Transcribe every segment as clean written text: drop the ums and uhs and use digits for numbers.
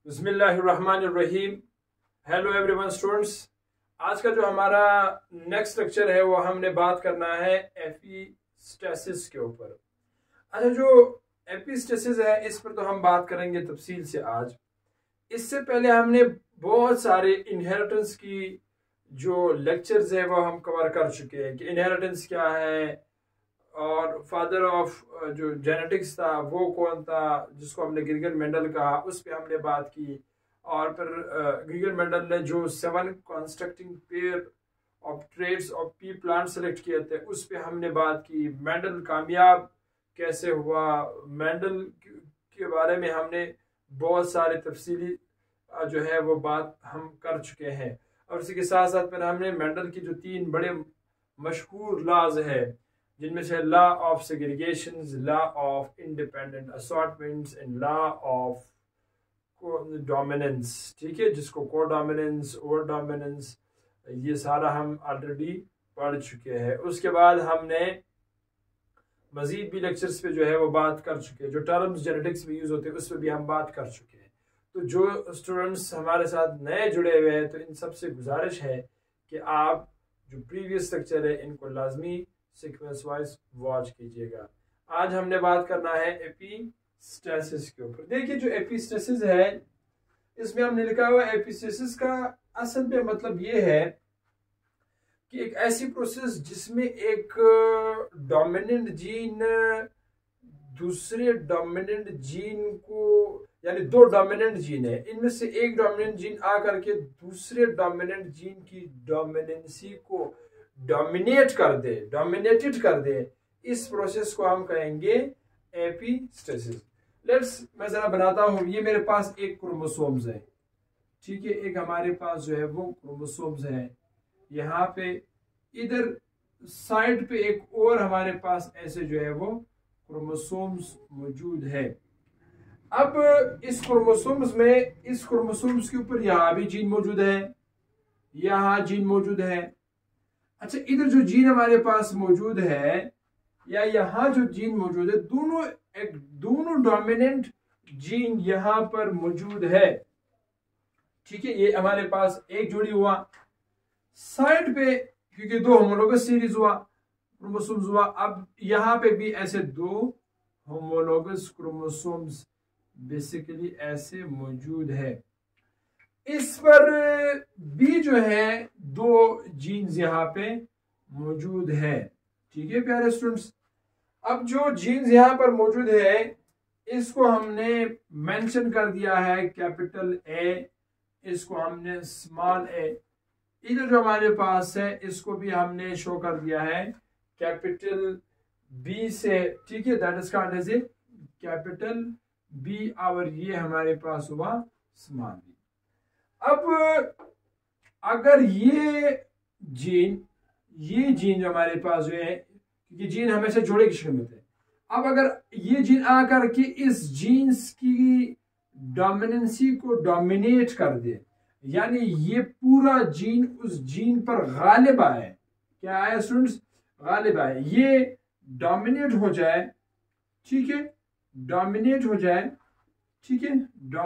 बिस्मिल्लाहिर्रहमानिर्रहीम। Hello everyone students, आज का जो हमारा नेक्स्ट लेक्चर है वो हमने बात करना है एपिस्टेसिस के ऊपर। अच्छा, जो एपिस्टेसिस है इस पर तो हम बात करेंगे तफसील से आज। इससे पहले हमने बहुत सारे इनहेरिटेंस की जो लेक्चर्स है वो हम कवर कर चुके हैं कि इनहेरिटेंस क्या है और फादर ऑफ जो जेनेटिक्स था वो कौन था, जिसको हमने ग्रीगर मेंडल कहा, उस पर हमने बात की। और फिर ग्रीगर मेंडल ने जो 7 constructing pair of traits of pea plant select किए थे उस पर हमने बात की। मेंडल कामयाब कैसे हुआ, मेंडल के बारे में हमने बहुत सारे तफसीली जो है वो बात हम कर चुके हैं। और इसी के साथ साथ फिर हमने मेंडल की जो 3 बड़े मशहूर लॉज है, जिनमें से law of segregation, law of independent assortments and law of dominance, ठीक है, जिसको को डोमिनेंस, ओवर डोमिनेंस, ये सारा हम ऑलरेडी पढ़ चुके हैं। उसके बाद हमने मजीद भी लेक्चर्स पे जो है वो बात कर चुके हैं। जो टर्म्स जेनेटिक्स में यूज होते हैं उस पर भी हम बात कर चुके हैं। तो जो स्टूडेंट्स हमारे साथ नए जुड़े हुए हैं तो इन सबसे गुजारिश है कि आप जो प्रीवियस लेक्चर है इनको लाजमी सीक्वेंस वाइज वॉच कीजिएगा। आज हमने बात करना है एपिस्टेसिस के ऊपर। देखिए, जो एपिस्टेसिस है इसमें हमने लिखा हुआ एपिस्टेसिस का असल में मतलब ये है कि एक ऐसी प्रोसेस जिसमें एक डोमिनेंट जीन दूसरे डोमिनेंट जीन को, यानी 2 डोमिनेंट जीन है, इनमें से एक डोमिनेंट जीन आकर के दूसरे डोमिनेंट जीन की डोमिनेंसी को डोमिनेटेड कर दे, इस प्रोसेस को हम कहेंगे एपिस्टेसिस। मैं जरा बनाता हूं। ये मेरे पास एक क्रोमोसोम्स है, ठीक है, एक हमारे पास जो है वो क्रोमोसोम्स है। यहाँ पे इधर साइड पे एक और हमारे पास ऐसे जो है वो क्रोमोसोम्स मौजूद है। अब इस क्रोमोसोम्स के ऊपर यहाँ भी जीन मौजूद है, यहाँ जीन मौजूद है। अच्छा, इधर जो जीन हमारे पास मौजूद है या यहाँ जो जीन मौजूद है, दोनों डोमिनेंट जीन यहाँ पर मौजूद है, ठीक है। ये हमारे पास एक जोड़ी हुआ। साइड पे क्योंकि 2 होमोलोगस सीरीज हुआ, क्रोमोसोम्स हुआ, अब यहाँ पे भी ऐसे 2 होमोलोगस क्रोमोसोम्स बेसिकली ऐसे मौजूद है। इस पर भी जो है 2 जीन्स यहाँ पे मौजूद है, ठीक है प्यारे स्टूडेंट्स। अब जो जीन्स यहाँ पर मौजूद है इसको हमने मेंशन कर दिया है कैपिटल ए, इसको हमने स्मॉल ए। इधर जो हमारे पास है इसको भी हमने शो कर दिया है कैपिटल बी से, ठीक है, that is called as a capital B, और ये हमारे पास हुआ स्मॉल बी। अब अगर ये जीन जो हमारे पास जो है, क्योंकि जीन हमेशा जोड़े की शक्ल में थे, अब अगर ये जीन आकर के इस जीन्स की डोमिनेंसी को डोमिनेट कर दे, यानी ये पूरा जीन उस जीन पर गालिब आए, क्या आए स्टूडेंट्स, गालिब आए, ये डोमिनेट हो जाए, ठीक है, डोमिनेट हो जाए, ठीक है,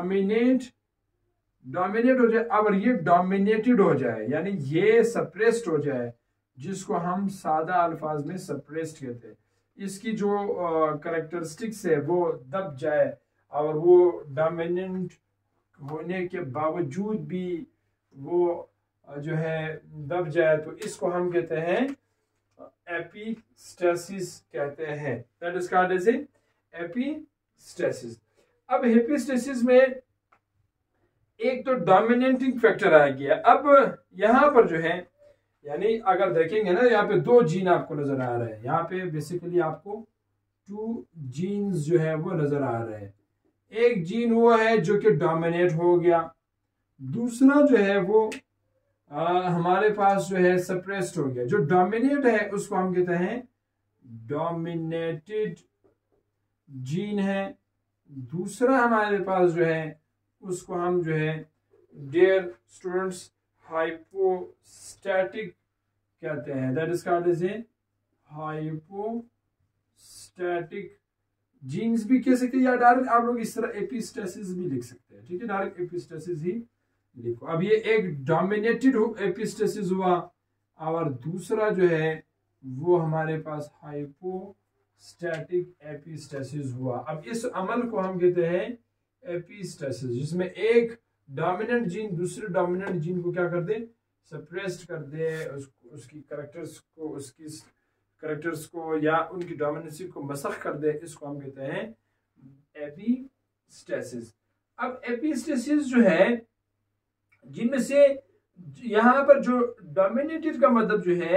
डोमिनेट हो जाए। अब ये डोमिनेटेड हो जाए यानी ये सप्रेस्ड हो जाए, जिसको हम सादा अल्फाज में सप्रेस्ड कहते हैं। इसकी जो कैरेक्टरिस्टिक्स है वो दब जाए और वो डोमिनेंट होने के बावजूद भी वो जो है दब जाए, तो इसको हम कहते हैं एपिस्टेसिस कहते हैं। That is called as epistasis. अब एपिस्टेसिस में एक तो डोमिनेटिंग फैक्टर आ गया। अब यहाँ पर जो है, यानी अगर देखेंगे ना, यहाँ पे 2 जीन आपको नजर आ रहे हैं, यहाँ पे बेसिकली आपको 2 जीन्स जो है वो नजर आ रहे हैं। एक जीन हुआ है जो कि डोमिनेट हो गया, दूसरा जो है वो हमारे पास जो है सप्रेस्ड हो गया। जो डोमिनेट है उसको हम कहते हैं डोमिनेटेड जीन है, दूसरा हमारे पास जो है उसको हम जो है डियर स्टूडेंट्स हाइपोस्टैटिक कहते हैं। That is called as a hypostatic genes भी कह सकते हैं, या डायरेक्ट आप लोग इस तरह एपिस्टेसिस भी लिख सकते हैं, ठीक है, डायरेक्ट एपिस्टेसिस ही लिखो। अब ये एक डोमिनेटेड एपिस्टेसिस हुआ और दूसरा जो है वो हमारे पास हाइपोस्टैटिक एपिस्टेसिस हुआ। अब इस अमल को हम कहते हैं एपिस्टेसिस, जिसमें एक डोमिनेंट जीन दूसरे डोमिनेंट जीन को क्या कर दे, सप्रेस्ड कर दे, उसकी करैक्टर्स को या उनकी डोमिनेंसी को मसख कर दे। इसको हम कहते हैं एपिस्टेसिस। अब एपिस्टेसिस जो है जिनमें से यहाँ पर जो डोमिनेटेड का मतलब जो है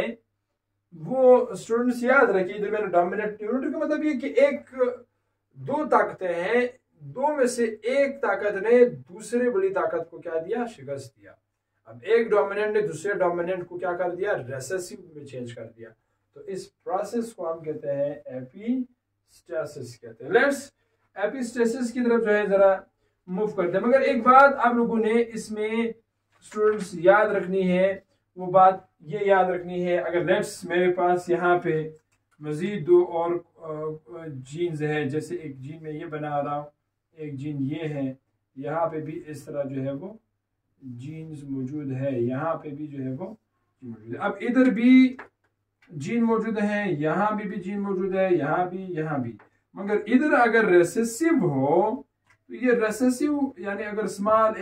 वो स्टूडेंट्स याद रखिए, इधर मैंने डोमिनेटेड का मतलब ये कि एक दो ताकतें हैं, दो में से एक ताकत ने दूसरे बड़ी ताकत को क्या दिया, शिकस्त दिया। अब एक डोमिनेंट ने दूसरे डोमिनेंट को क्या कर दिया, रेसेसिव में चेंज कर दिया। तो इस प्रोसेस को हम कहते हैं एपिस्टेसिस कहते हैं। लेट्स एपिस्टेसिस की तरफ जो है जरा मूव करते हैं। मगर एक बात आप लोगों ने इसमें स्टूडेंट्स याद रखनी है, वो बात ये याद रखनी है, अगर लेट्स मेरे पास यहाँ पे मजीद दो और जीन्स है, जैसे एक जीन में ये बना रहा हूँ, एक जीन ये है, यहाँ पे भी इस तरह जो है वो जीन्स मौजूद है, यहाँ पे भी जो है वो मौजूद है। अब इधर भी जीन मौजूद है, यहाँ भी जीन मौजूद है, यहाँ भी, मगर इधर अगर रेसेसिव हो तो ये रेसेसिव यानी अगर स्मॉल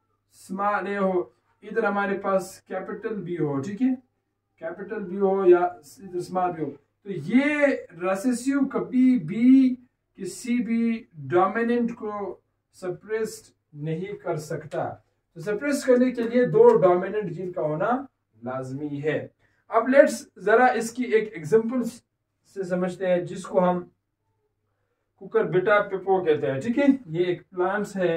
ए हो, इधर हमारे पास कैपिटल बी हो, ठीक है, कैपिटल बी हो या इधर स्मॉल बी हो, तो ये रेसेसिव कभी भी किसी भी डोमिनेंट को सप्रेस्ड नहीं कर सकता। तो सप्रेस करने के लिए दो डोमिनेंट जीन का होना लाजमी है। अब लेट्स जरा इसकी एक एग्जांपल से समझते हैं, जिसको हम कुकर बिटा पेपो कहते हैं, ठीक है। ये एक प्लांट्स है,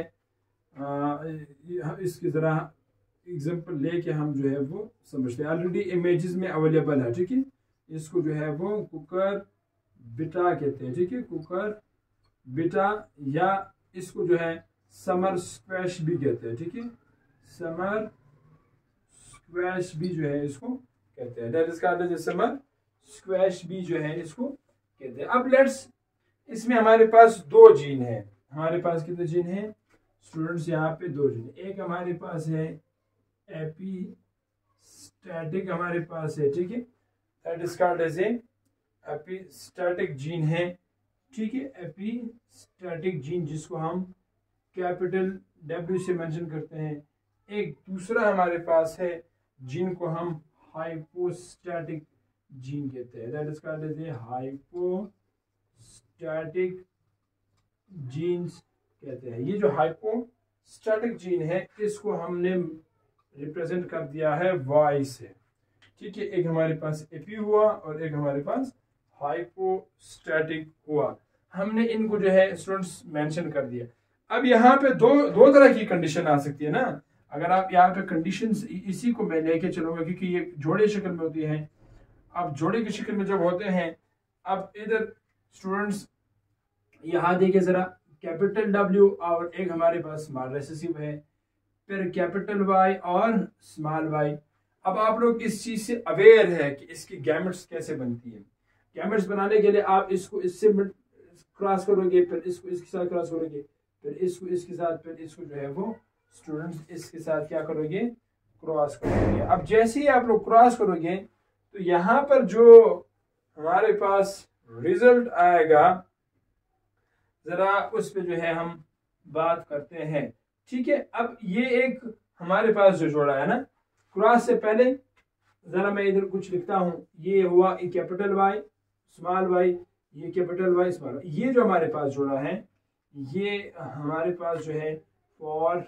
इसकी जरा एग्जांपल लेके हम जो है वो समझते हैं। ऑलरेडी इमेजेस में अवेलेबल है, ठीक है। इसको जो है वो कुकर बिटा कहते हैं, ठीक है, कुकर बिटा, या इसको जो है समर स्क्वैश भी कहते हैं, ठीक है, समर स्क्वैश भी जो है इसको कहते हैं, that is called summer squash भी जो है इसको कहते हैं। अब लेट्स इसमें हमारे पास दो जीन है, हमारे पास कितने जीन है स्टूडेंट्स, यहाँ पे दो जीन, एक हमारे पास है एपिस्टैटिक हमारे पास है, ठीक है, that is called as epistatic gene है, ठीक है, एपिस्टैटिक जीन जिसको हम कैपिटल W से मेंशन करते हैं। एक दूसरा हमारे पास है जिनको हम हाइपोस्टैटिक जीन कहते हैं, that is called as hypostatic genes कहते हैं। ये जो हाइपोस्टैटिक जीन है इसको हमने रिप्रेजेंट कर दिया है Y से, ठीक है। एक हमारे पास एपी हुआ और एक हमारे पास हाइपोस्टैटिक हुआ, हमने इनको जो है स्टूडेंट्स मेंशन कर दिया। अब यहाँ पे दो तरह की कंडीशन आ सकती है ना, अगर आप यहाँ पे कंडीशंस, इसी को मैं लेके चलूंगा क्योंकि ये जोड़े शक्ल में होती हैं। अब जोड़े की शक्ल में जब होते हैं, अब इधर स्टूडेंट्स यहाँ देखिए जरा, कैपिटल W और एक हमारे पास स्मॉल रेसेसिव है, फिर कैपिटल Y और स्मॉल y। अब आप लोग इस चीज से अवेयर है कि इसकी गैमेट्स कैसे बनती है। गैमेट्स बनाने के लिए आप इसको इससे क्रॉस करोगे, फिर इसको इसके साथ क्रॉस करोगे, फिर इसको इसके साथ, फिर इसको जो है वो स्टूडेंट्स इसके साथ क्या करोगे, क्रॉस करोगे। अब जैसे ही आप लोग क्रॉस करोगे तो यहाँ पर जो हमारे पास रिजल्ट आएगा, जरा उस पे जो है हम बात करते हैं, ठीक है। अब ये एक हमारे पास जो जोड़ा है ना, क्रॉस से पहले जरा मैं इधर कुछ लिखता हूं, ये हुआ कैपिटल Y स्मॉल y, ये कैपिटल Y स्मॉल y। ये जो हमारे पास जोड़ा है ये हमारे पास जो है फॉर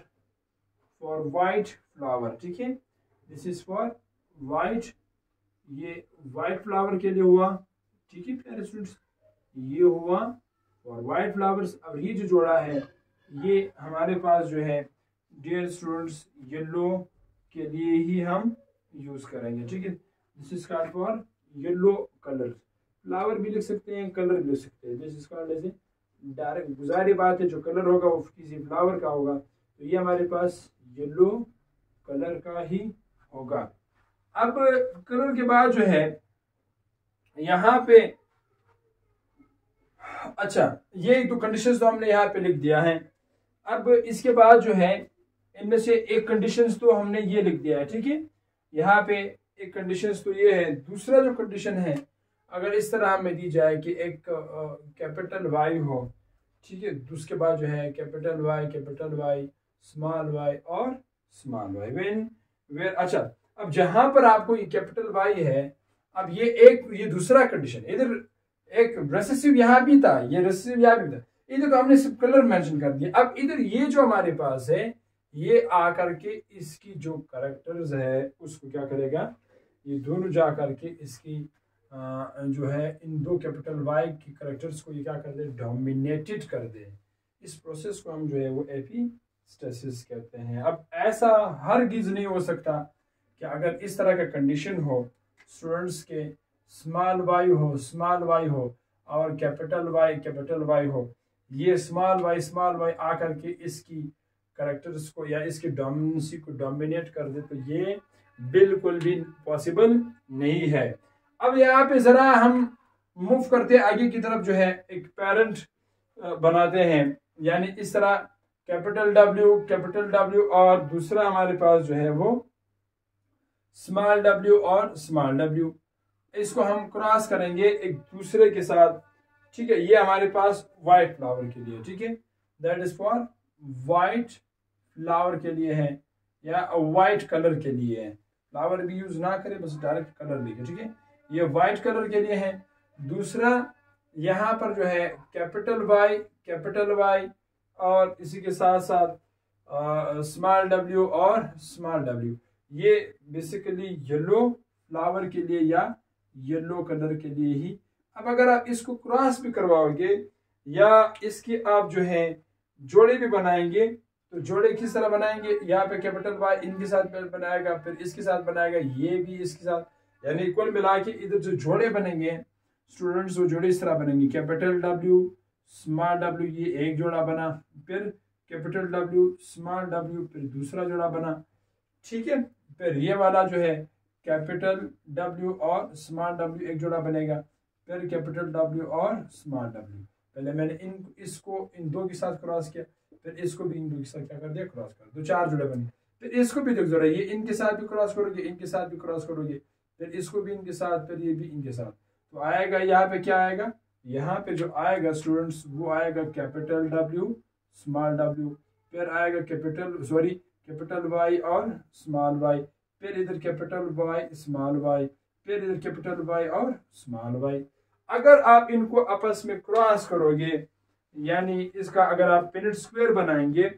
वाइट फ्लावर, ठीक है, दिस इज फॉर वाइट, ये वाइट फ्लावर के लिए हुआ, ठीक है प्यारे स्टूडेंट्स, ये हुआ फॉर वाइट फ्लावर्स। अब ये जो जोड़ा है ये हमारे पास जो है डियर स्टूडेंट्स येलो के लिए ही हम यूज करेंगे, ठीक है, this is called for yellow colour. Flower भी लिख सकते हैं, कलर भी लिख सकते हैं, this is called as direct, गुजारी बात है जो कलर होगा वो किसी फ्लावर का होगा, तो ये हमारे पास येलो कलर का ही होगा। अब कलर के बाद जो है यहाँ पे अच्छा, ये तो कंडीशंस तो हमने यहाँ पे लिख दिया है। अब इसके बाद जो है इनमें से एक कंडीशंस तो हमने ये लिख दिया है, ठीक है। यहाँ पे एक कंडीशंस तो ये है। दूसरा जो कंडीशन है, अगर इस तरह हमें दी जाए कि एक कैपिटल वाई हो, ठीक है, उसके बाद जो है कैपिटल वाई, स्मॉल वाई और स्मॉल वाई, वेर अच्छा, अब जहां पर आपको ये कैपिटल वाई है, अब ये दूसरा कंडीशन, इधर एक रेसेसिव यहाँ भी था, ये रेसेसिव यहाँ भी था, इधर तो हमने सिर्फ कलर मेंशन कर दिया। अब इधर ये जो हमारे पास है, ये आकर के इसकी जो कैरेक्टर्स है उसको क्या करेगा, ये दोनों जा करके इसकी जो है इन दो कैपिटल वाई की कैरेक्टर्स को ये क्या कर दे, डोमिनेटेड कर दे। इस प्रोसेस को हम जो है वो एपिस्टेसिस कहते हैं। अब ऐसा हरगिज नहीं हो सकता कि अगर इस तरह का कंडीशन हो, स्टूडेंट्स के स्मॉल वाई हो और कैपिटल वाई हो, ये स्मॉल वाई आकर के इसकी कैरेक्टर्स को या इसकी डोमिनेंसी को डोमिनेट कर दे, तो ये बिल्कुल भी पॉसिबल नहीं है। अब यहाँ पे जरा हम मूव करते हैं आगे की तरफ, जो है एक पेरेंट बनाते हैं, यानी इस तरह कैपिटल डब्ल्यू और दूसरा हमारे पास जो है वो स्मॉल डब्ल्यू और स्मॉल डब्ल्यू, इसको हम क्रॉस करेंगे एक दूसरे के साथ, ठीक है। ये हमारे पास व्हाइट फ्लावर के लिए, ठीक है, that is for white flower के लिए है या व्हाइट कलर के लिए है। फ्लावर भी यूज ना करें, बस डायरेक्ट कलर लिखे, ठीक है। ये व्हाइट कलर के लिए है। दूसरा यहाँ पर जो है कैपिटल वाई और इसी के साथ साथ स्मॉल डब्ल्यू और स्मॉल डब्ल्यू, ये बेसिकली येलो फ्लावर के लिए या येलो कलर के लिए ही। अब अगर आप इसको क्रॉस भी करवाओगे या इसके आप जो है जोड़े भी बनाएंगे, तो जोड़े किस तरह बनाएंगे, यहाँ पे कैपिटल वाई इनके साथ बनाएगा, फिर इसके साथ बनाएगा, ये भी इसके साथ, यानी कुल मिला के इधर जो जोड़े बनेंगे स्टूडेंट्स, वो जोड़े इस तरह बनेंगे, कैपिटल डब्ल्यू स्मॉल डब्ल्यू, ये एक जोड़ा बना, फिर कैपिटल डब्ल्यू स्मॉल डब्ल्यू, फिर दूसरा जोड़ा बना, ठीक है। फिर ये वाला जो है कैपिटल डब्ल्यू और स्मॉल डब्ल्यू एक जोड़ा बनेगा, फिर कैपिटल डब्ल्यू और स्मॉल डब्ल्यू। पहले मैंने इसको इन दो के साथ क्रॉस किया, फिर इसको भी इन दो के साथ क्या कर दिया, क्रॉस कर, तो चार जोड़े बने। फिर इसको भी देख जरा, ये इनके साथ भी क्रॉस करोगे, इनके साथ भी क्रॉस करोगे, फिर इसको भी इनके साथ, फिर ये भी इनके साथ, तो आएगा यहाँ पे क्या आएगा, यहाँ पे जो आएगा स्टूडेंट्स वो आएगा कैपिटल डब्ल्यू स्मॉल डब्ल्यू, फिर आएगा कैपिटल वाई और स्मॉल वाई, फिर इधर कैपिटल वाई स्मॉल वाई, फिर इधर कैपिटल वाई और स्मॉल वाई। अगर आप इनको आपस में क्रॉस करोगे, यानी इसका अगर आप पिनेट स्क्वायर बनाएंगे,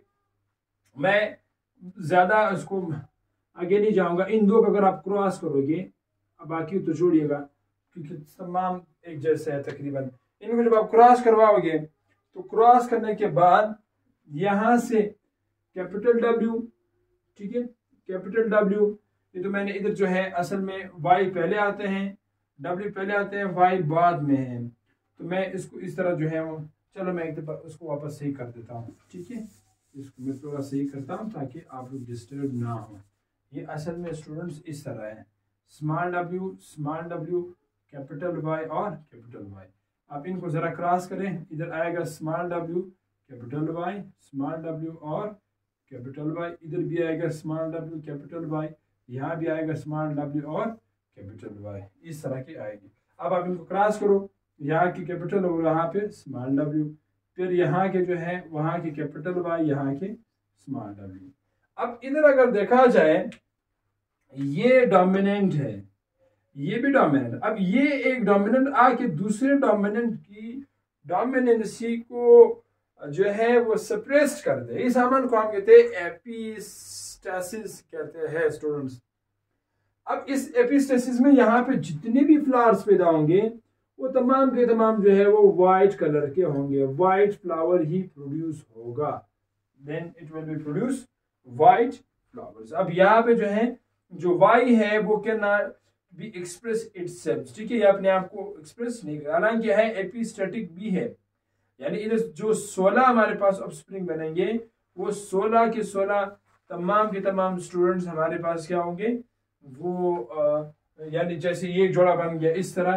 मैं ज्यादा उसको आगे नहीं जाऊंगा, इन दो को अगर आप क्रॉस करोगे, बाकी तो जोड़िएगा क्योंकि तमाम एक जैसे है तकरीबन, इनको जब आप क्रॉस करवाओगे तो क्रॉस करने के बाद यहां से कैपिटल डब्ल्यू, ठीक है, कैपिटल डब्ल्यू, ये तो मैंने इधर जो है असल में वाई पहले आते हैं, डब्ल्यू पहले आते हैं, वाई बाद में है, तो मैं इसको इस तरह जो है वो, चलो मैं एक दफा उसको वापस सही कर देता हूँ, ठीक है, इसको मैं थोड़ा सही करता हूँ ताकि आप लोग डिस्टर्ब ना हो। ये असल में स्टूडेंट्स इस तरह है, स्मॉल डब्ल्यू कैपिटल वाई और कैपिटल वाई। आप इनको जरा क्रॉस करें, इधर आएगा small W capital Y, small W और कैपिटल वाई, इधर भी आएगा स्मॉल डब्ल्यू कैपिटल वाई, यहाँ भी आएगा स्मॉल डब्ल्यू और कैपिटल वाई, इस तरह की आएगी। अब आप इनको क्रॉस करो, यहाँ की कैपिटल और यहाँ पे स्मॉल डब्ल्यू, फिर यहाँ के जो है वहाँ की कैपिटल वाई, यहाँ के स्मॉल डब्ल्यू। अब इधर अगर देखा जाए, ये डोमिनेंट है, ये भी डोमिनेंट, अब ये एक डोमिनेंट आके दूसरे डोमिनेंट की डोमिनेंसी को जो है वो सप्रेस कर दे, इस अमल को हम कहते हैं एपिस्टेसिस कहते हैं स्टूडेंट्स। अब इस एपिस्टेसिस में यहाँ पे जितने भी फ्लावर्स पैदा होंगे वो तमाम के तमाम जो है वो व्हाइट कलर के होंगे, व्हाइट फ्लावर ही प्रोड्यूस होगा, then it will be produce white flowers. अब यहाँ पे जो है जो वाई है वो can not be express itself, ठीक है, ये अपने आप को एक्सप्रेस नहीं कर, हालांकि है एपिस्टेटिक भी है, यानी इधर जो 16 हमारे पास ऑफस्प्रिंग बनेंगे वो 16 के 16 तमाम के तमाम स्टूडेंट्स हमारे पास क्या होंगे वो यानी जैसे ये जोड़ा बन गया इस तरह,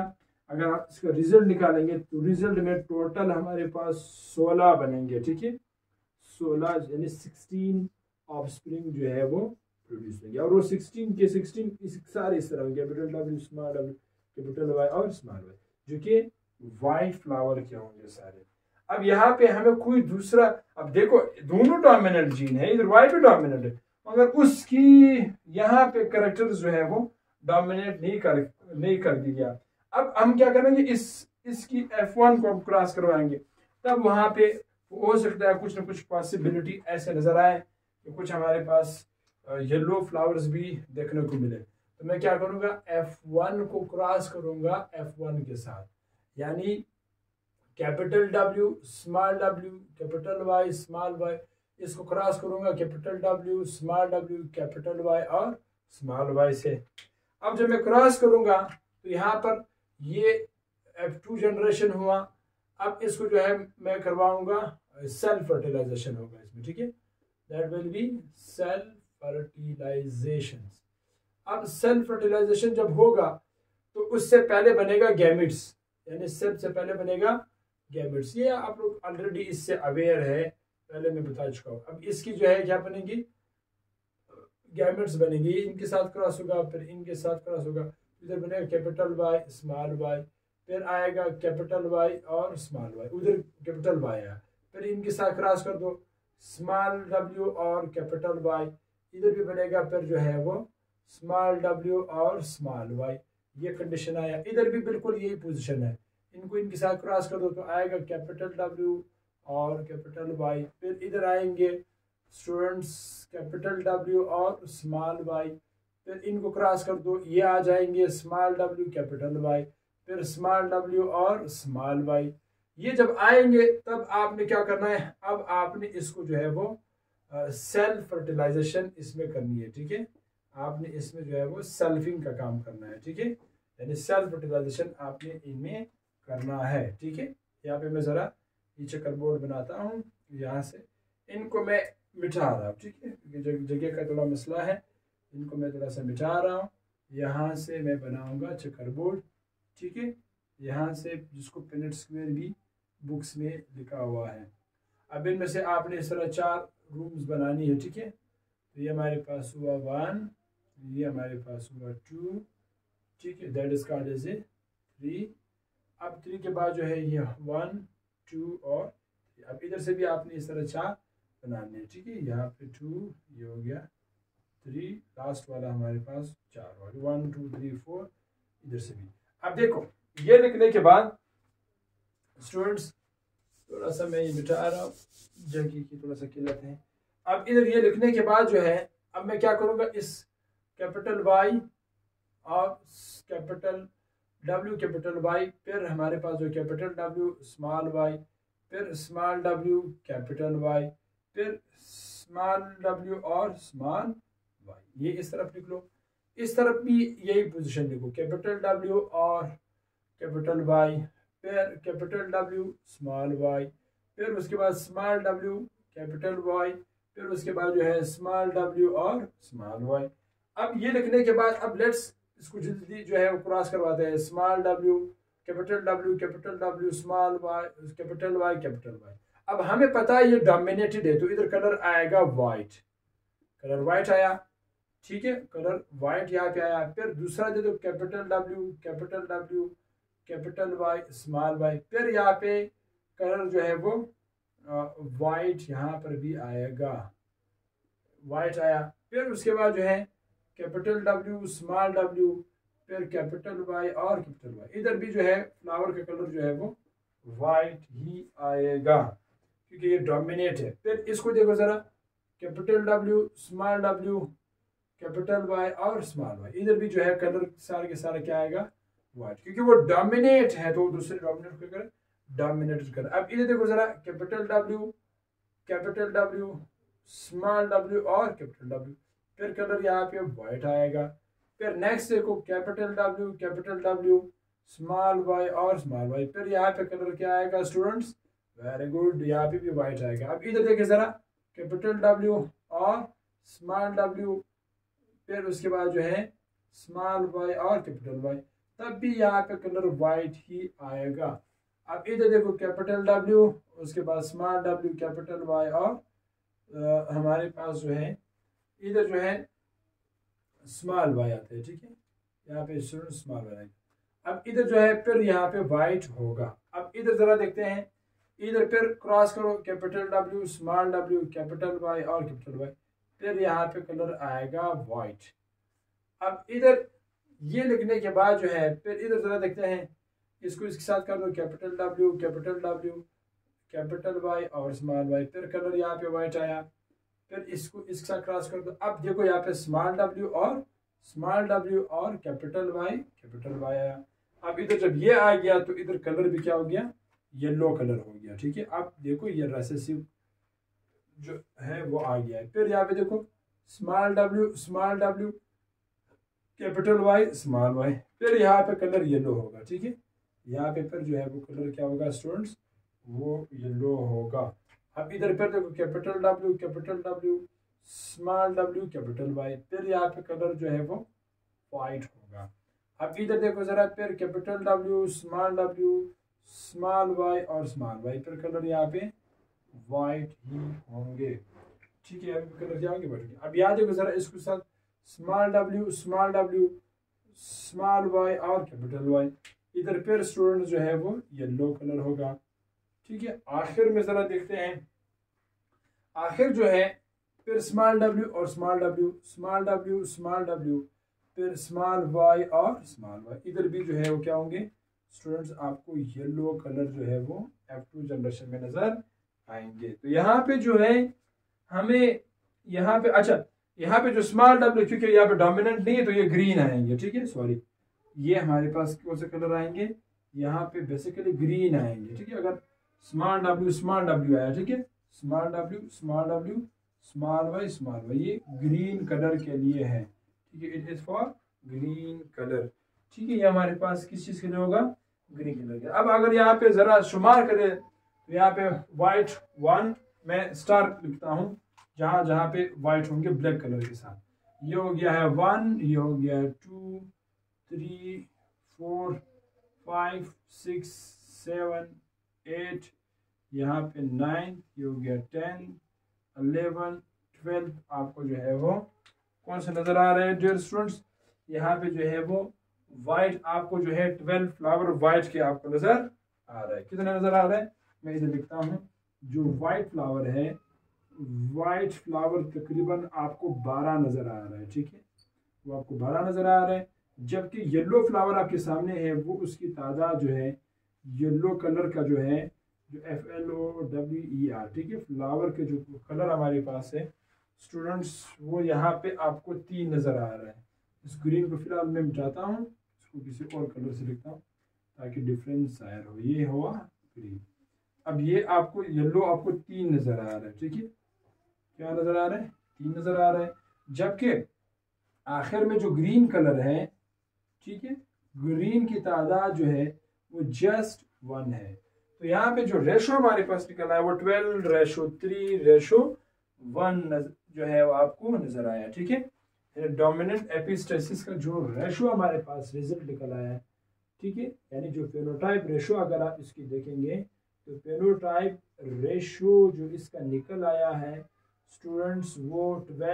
अगर आप इसका रिजल्ट निकालेंगे तो रिजल्ट में टोटल हमारे पास 16 बनेंगे, ठीक है, 16 यानी 16 ऑफस्प्रिंग जो है वो प्रोड्यूस होंगे। और वो 16 के 16 सारे इस तरह होंगे, capital W small W capital Y और स्मॉल वाई, जो कि वाई फ्लावर के होंगे सारे। अब यहाँ पे हमें कोई दूसरा, अब देखो दोनों डोमिनेंट जीन है, इधर वाई भी डोमिनेंट है, मगर उसकी यहाँ पे करेक्टर्स जो है वो डोमिनेट नहीं कर दी गया। अब हम क्या करेंगे, इसकी F1 को हम क्रॉस करवाएंगे, तब वहां पे हो सकता है कुछ ना कुछ पॉसिबिलिटी ऐसे नजर आए कि कुछ हमारे पास येलो फ्लावर्स भी देखने को मिले। तो मैं क्या करूंगा, F1 को क्रॉस करूंगा F1 के साथ, यानी capital W small w capital Y small y, इसको क्रॉस करूंगा capital W small w capital Y और स्मॉल y से। अब जब मैं क्रॉस करूंगा तो यहाँ पर ये F2 जनरेशन हुआ। अब इसको जो है मैं करवाऊंगा सेल्फ फर्टिलाइजेशन होगा इसमें, ठीक है, that will be self fertilisation. अब सेल्फ फर्टिलाइजेशन जब होगा तो उससे पहले बनेगा गैमेट्स, यानी सबसे पहले बनेगा गैमेट्स। ये आप लोग ऑलरेडी इससे अवेयर है, पहले मैं बता चुका हूँ। अब इसकी जो है क्या बनेगी, गैमेट्स बनेगी, इनके साथ क्रॉस होगा, फिर इनके साथ क्रॉस होगा, इधर बनेगा कैपिटल वाई स्मॉल वाई, फिर आएगा कैपिटल वाई और स्मॉल वाई, उधर कैपिटल वाई आया, फिर इनके साथ क्रॉस कर दो स्मॉल डब्ल्यू और कैपिटल वाई, इधर भी बनेगा फिर जो है वो स्मॉल डब्ल्यू और स्मॉल वाई। ये कंडीशन आया, इधर भी बिल्कुल यही पोजीशन है, इनको इनके साथ क्रॉस कर दो तो आएगा कैपिटल डब्ल्यू और कैपिटल वाई, फिर इधर आएंगे स्टूडेंट्स कैपिटल डब्ल्यू और स्मॉल वाई, फिर इनको क्रॉस कर दो, ये आ जाएंगे स्मॉल डब्ल्यू कैपिटल वाई, फिर स्मॉल डब्ल्यू और स्मॉल वाई। ये जब आएंगे तब आपने क्या करना है, अब आपने इसको जो है वो सेल्फ फर्टिलाइजेशन इसमें करनी है, ठीक है, आपने इसमें जो है वो सेल्फिंग का काम करना है, ठीक है, यानी सेल्फ फर्टिलाइजेशन आपने इनमें करना है, ठीक है। यहाँ पे मैं ज़रा ये चेकर बोर्ड बनाता हूँ, यहाँ से इनको मैं मिटा रहा हूँ, ठीक है, क्योंकि जगह का थोड़ा मसला है, इनको मैं थोड़ा सा मिटा रहा हूँ। यहाँ से मैं बनाऊँगा चेकर बोर्ड, ठीक है, यहाँ से जिसको पिनेट स्क्वायर भी बुक्स में लिखा हुआ है। अब इनमें से आपने इस तरह 4 रूम्स बनानी है, ठीक है, तो ये हमारे पास हुआ 1, ये हमारे पास हुआ 2, ठीक है, that is called as a 3। अब 3 के बाद जो है ये 1 2 और 3। अब इधर से भी आपने इस तरह 4 बनाने हैं, ठीक है, यहाँ पे 2, ये हो गया 3, लास्ट वाला हमारे पास 4 और 1 2 3 4 इधर से भी। अब देखो ये लिखने के बाद स्टूडेंट्स, थोड़ा सा मैं ये मिटा रहा हूँ, जगह की थोड़ा सा किल्लत है। अब इधर ये लिखने के बाद जो है, अब मैं क्या करूँगा, इस कैपिटल वाई और कैपिटल डब्ल्यू कैपिटल वाई, फिर हमारे पास जो कैपिटल डब्ल्यू स्मॉल वाई, फिर स्मॉल डब्ल्यू कैपिटल वाई, फिर स्मॉल डब्ल्यू और स्मॉल वाई, ये इस तरफ लिख लो। इस तरफ भी यही पोजीशन लिखो, कैपिटल डब्ल्यू और कैपिटल वाई, फिर कैपिटल डब्ल्यू स्मॉल वाई, फिर उसके बाद स्मॉल डब्ल्यू कैपिटल वाई, फिर उसके बाद जो है स्मॉल डब्ल्यू और स्मॉल वाई। अब ये लिखने के बाद अब लेट्स इसको जल्दी जो है वो क्रॉस करवाते हैं, small W capital W small Y capital Y capital Y. अब हमें पता है ये डोमिनेटेड है, तो इधर कलर आएगा वाइट, कलर वाइट आया, ठीक है, कलर वाइट यहाँ पे आया। फिर दूसरा दे दो capital W capital Y small Y, फिर यहाँ पे कलर जो है वो वाइट यहाँ पर भी आएगा, वाइट आया। फिर उसके बाद जो है कैपिटल डब्ल्यू स्मॉल डब्ल्यू, फिर कैपिटल वाई और कैपिटल वाई, इधर भी जो है फ्लावर का कलर जो है वो वाइट ही आएगा क्योंकि ये डोमिनेट है। फिर इसको देखो जरा, capital W small W capital Y और स्मॉल वाई, इधर भी जो है कलर सारे के सारे क्या आएगा, वाइट, क्योंकि वो डोमिनेट है तो दूसरे डोमिनेट को कर डोमिनेट कर। अब इधर देखो जरा, कैपिटल डब्ल्यू स्मॉल डब्ल्यू और कैपिटल डब्ल्यू, फिर कलर यहाँ पे वाइट आएगा। फिर नेक्स्ट देखो कैपिटल डब्ल्यू स्मॉल वाई और स्मॉल वाई, फिर यहाँ पे कलर क्या आएगा स्टूडेंट्स, वेरी गुड, यहाँ पे भी वाइट आएगा। अब इधर देखिए जरा, कैपिटल डब्ल्यू और स्मॉल डब्ल्यू, फिर उसके बाद जो है स्मॉल वाई और कैपिटल वाई, तब भी यहाँ पे कलर वाइट ही आएगा। अब इधर देखो कैपिटल W, उसके बाद स्मॉल W, कैपिटल Y, और हमारे पास जो है इधर जो है स्मॉल y आता है, ठीक है, यहाँ पे स्टूडेंट स्मॉल y आएगा। अब इधर जो है फिर यहाँ पे वाइट होगा। अब इधर जरा देखते हैं, इधर फिर क्रॉस करो, capital W, small W, capital Y और कैपिटल Y, फिर यहाँ पे कलर आएगा वाइट। अब इधर ये लिखने के बाद जो है फिर इधर जरा देखते हैं, इसको इसके साथ कर दो, capital W, capital W, capital Y और स्मॉल y, फिर कलर यहाँ पे वाइट आया। फिर इसको इसके साथ क्रॉस कर दो। अब देखो यहाँ पे स्मॉल W और कैपिटल Y आया। अब इधर जब ये आ गया तो इधर कलर भी क्या हो गया, येलो कलर हो गया, ठीक है। अब देखो ये रेसेसिव जो है वो आ गया है। फिर यहाँ पे देखो small W, capital Y, small y, फिर यहाँ पे कलर येलो होगा, ठीक है। यहाँ पे फिर जो है वो कलर क्या होगा स्टूडेंट्स, वो येलो होगा। अब इधर फिर देखो capital W, small W, capital Y, फिर यहाँ पे कलर जो है वो वाइट होगा। अब इधर देखो जरा, फिर कैपिटल W, स्मॉल y और स्मॉल y, फिर कलर यहाँ पे वाइट ही होंगे, ठीक है। अभी कलर क्या होंगे, बढ़ेंगे। अब यहाँ देखो जरा, इसके साथ स्मॉल W, स्मॉल y और कैपिटल Y, इधर फिर स्टूडेंट जो है वो येलो कलर होगा, ठीक है। आखिर में जरा देखते हैं, आखिर जो है फिर स्मॉल W और स्मॉल W, फिर स्मॉल y और स्मॉल y, इधर भी जो है वो क्या होंगे स्टूडेंट्स, आपको येलो कलर जो है वो F2 जनरेशन में नजर आएंगे। तो यहाँ पे जो है हमें यहाँ पे, अच्छा यहाँ पे जो स्मॉल W, क्योंकि यहाँ पे डोमिनेंट नहीं है तो ये ग्रीन आएंगे, ठीक है, सॉरी, ये हमारे पास कौन से कलर आएंगे, यहाँ पे बेसिकली ग्रीन आएंगे, ठीक है। अगर स्मॉल W आया, ठीक है, स्मॉल W, स्मॉल y, ये ग्रीन कलर के लिए है, ठीक है, it is for green colour, ठीक है। ये हमारे पास किस चीज के लिए होगा, ग्रीन कलर के। अब अगर यहाँ पे जरा शुमार करें तो यहाँ पे वाइट 1 मैं स्टार लिखता हूँ, जहां जहां पे वाइट होंगे ब्लैक कलर के साथ। ये हो गया है 1, ये हो गया है 2, 3, 4, 5, 6, 7, 8, यहाँ पे 9, ये हो गया 10, 11, 12, आपको जो है वो कौन सा नजर आ रहा है डियर स्टूडेंट्स, यहाँ पे जो है वो वाइट, आपको जो है 12 फ्लावर वाइट के आपको नजर आ रहा है। कितना नजर आ रहा है, मैं इधर लिखता हूँ, जो वाइट फ्लावर है, वाइट फ्लावर तकरीबन आपको 12 नजर आ रहा है, ठीक है, वो आपको 12 नजर आ रहा है। जबकि येलो फ्लावर आपके सामने है, वो उसकी तादाद जो है येलो कलर का जो है, जो FLOWER, ठीक है, फ्लावर के जो कलर हमारे पास है स्टूडेंट्स, वो यहाँ पे आपको 3 नजर आ रहा है। इस ग्रीन को फिलहाल मैं मिटाता हूँ, इसको किसी और कलर से लिखता हूँ ताकि डिफरेंस जाहिर हो। ये हुआ ग्रीन। अब ये आपको येलो आपको 3 नजर आ रहा है, ठीक है, क्या नजर आ रहा है, 3 नजर आ रहा है। जबकि आखिर में जो ग्रीन कलर है, ठीक है, ग्रीन की तादाद जो है वो जस्ट 1 है। तो यहाँ पे जो रेशो हमारे पास निकल आया वो 12:3:1 जो है वो आपको नजर आया, ठीक है। डोमिनेंट एपिस्टेसिस का जो रेशो हमारे पास रिजल्ट निकल आया है, ठीक है, यानी जो फेनोटाइप रेशो अगर आप इसकी देखेंगे तो फेनोटाइप रेशो जो इसका निकल आया है स्टूडेंट्स, वो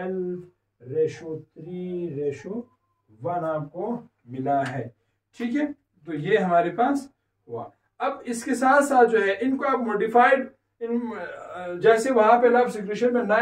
12:3:1 आपको मिला है, ठीक है। तो ये हमारे पास हुआ। अब इसके साथ साथ जो है इनको आप मॉडिफाइड, जैसे वहां पे लव सिक्रेशन में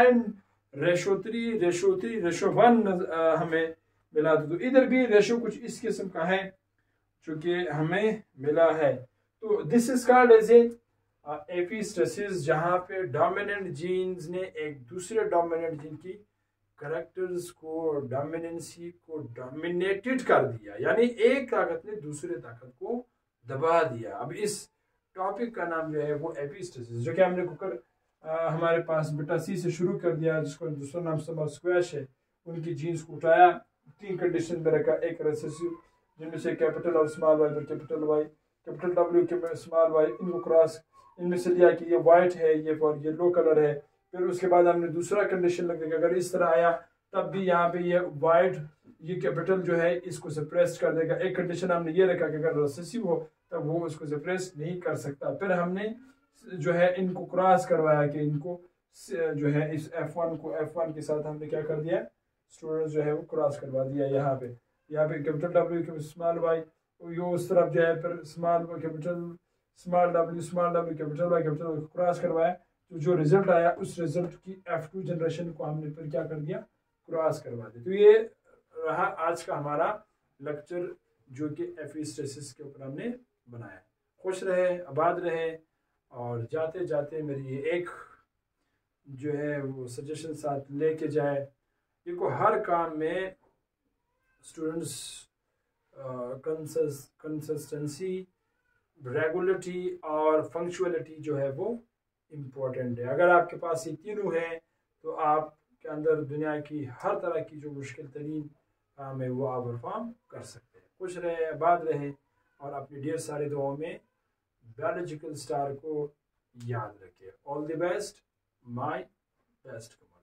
9:3:1 हमें मिला, तो इधर भी रेशो कुछ इस किस्म का है जो कि हमें मिला है। तो this is called as epistasis, जहां पे डोमिनेंट जीन्स ने एक दूसरे डोमिनेंट जीन की कैरेक्टर्स को, डोमिनेंसी को डोमिनेटेड कर दिया, यानी एक ताकत ने दूसरे ताकत को दबा दिया। अब इस टॉपिक का नाम जो है वो एपिस्टेसिस, जो कि हमने कुकर हमारे पास बेटा सी से शुरू कर दिया, जिसको दूसरा नाम सब स्क्वैश है, उनकी जीन्स को उठाया, 3 कंडीशन में रखा, एक रेसेसिव जिनमें से कैपिटल और स्मॉल वाई, फिर कैपिटल वाई, कैपिटल W के स्मॉल वाई, इनको क्रॉस इनमें से लिया कि ये वाइट है, ये फॉर येलो कलर है। फिर उसके बाद हमने दूसरा कंडीशन लग दिया, अगर इस तरह आया तब भी यहाँ पे ये वाइट ये कैपिटल जो है इसको सप्रेस कर देगा। एक कंडीशन हमने ये रखा कि अगर रिसेसिव हो तब वो उसको सप्रेस नहीं कर सकता। फिर हमने जो है इनको क्रॉस करवाया कि इनको जो है इस F1 को F1 के साथ हमने क्या कर दिया, स्टूडेंट्स जो है वो क्रॉस करवा दिया। यहाँ पे कैपिटल W स्मॉल वाई, यो उस तरफ जो है फिर small capital small W capital Y cross करवाया। तो जो रिजल्ट आया उस रिजल्ट की F2 जनरेशन को हमने फिर क्या कर दिया, क्रॉस करवा दिया। तो ये रहा आज का हमारा लेक्चर जो कि एफिस्टेसिस के ऊपर हमने बनाया। खुश रहे, आबाद रहे, और जाते जाते मेरी ये एक जो है वो सजेशन साथ लेके जाए। देखो हर काम में स्टूडेंट्स कंसिस्टेंसी, रेगुलरिटी और फंक्चुअलिटी जो है वो इम्पोर्टेंट है। अगर आपके पास ये तीनों है तो आपके अंदर दुनिया की हर तरह की जो मुश्किल तरीन काम है वो आप परफॉर्म कर सकते हैं। खुश रहे, आबाद रहे, और अपने ढेर सारे दुआओं में बायोलॉजिकल स्टार को याद रखें। All the best, my best.